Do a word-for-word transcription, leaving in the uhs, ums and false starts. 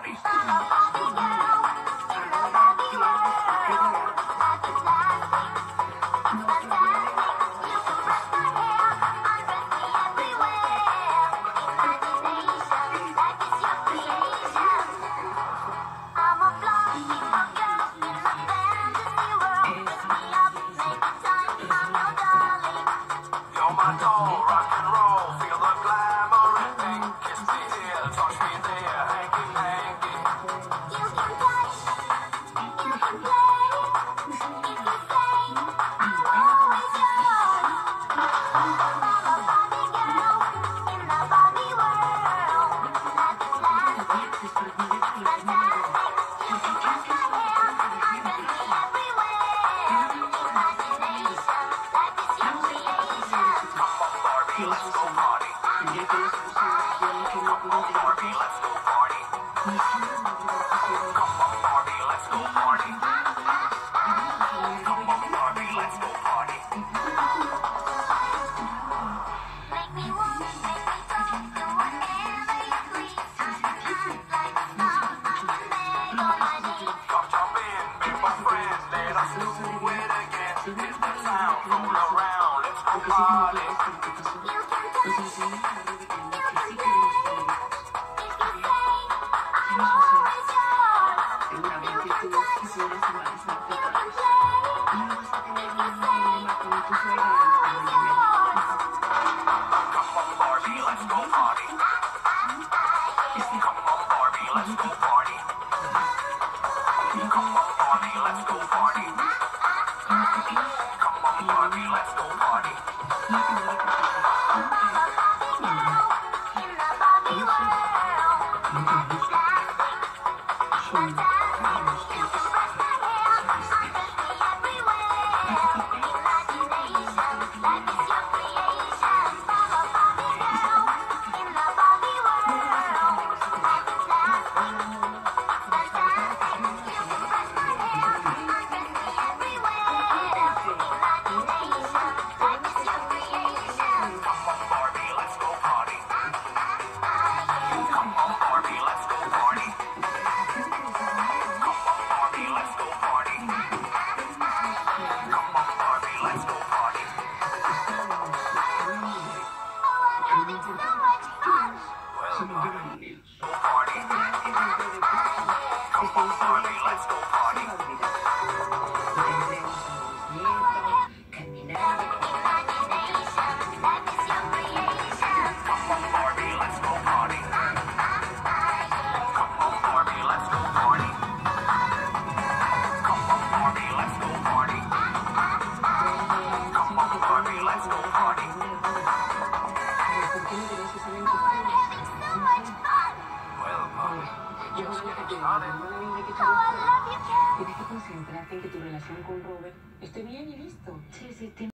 party. You're my doll, rock and roll, feel the glamour and pink. Kiss me here, touch me there, hanky panky. You can touch, you can play. If you say I'm always yours, I'm a Barbie girl in the Barbie world. Life is plastic, fantastic. You can brush my hair, undress me everywhere. Imagination, life is your creation. Come on, Barbie, let's go party. Come on, Barbie, let's go party. Come on, Barbie, let's go party. Come on, Barbie, let's go party. Make me want, make me talk, do whatever you please. I can act like a star, I can beg on my knees. Come jump in, be my friend, let us do it again. Hit the sound, roll around, let's go party. You can touch, you can play. If you say I'm always yours, you can touch, you can play. If you say I'm always yours. Come on, Barbie, let's go party. Come on, Barbie, let's go party. Come on, Barbie, let's go party. Come on, Barbie, let's go party. I'm a Barbie girl in the Barbie world. Life is plastic, fantastic. You can brush my hair, undress me everywhere. Imagination, life is your creation. I'm a Barbie girl in the Barbie world. Life is plastic, fantastic. You can brush my hair, undress me everywhere. Imagination, life is your creation. Come on, Barbie, let's go party. Come on, Barbie, let's go party. Come on, Barbie, let's go party. Come on, Barbie, let's go party. Oh, I'm having so much fun. Well, Barbie, go party. Come on, Barbie, let's go party. Imagination, life is your creation. Come on, Barbie, let's go party. Come on, Barbie, let's go party. Come on, Barbie, let's go party. Come on, Barbie, let's go party. Oh, I'm having so much fun. Well, Barbie, we're just getting started. Oh, I love you, Ken. Tienes que concentrarte en que tu relación con Robert esté bien y listo. Sí, sí,